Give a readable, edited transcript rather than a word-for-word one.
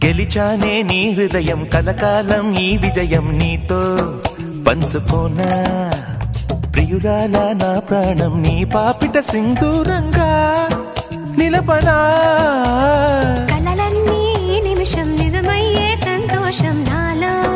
గెలిచానే నీ హృదయం కలకాలం ఈ విజయం నీతో పంచుకోనా ప్రియురాల నా ప్రాణం నీ పాపిట సింధూరంగా నిలపనా కలలన్నీ నిమిషం నిజమయ్యే సంతోషం నాలో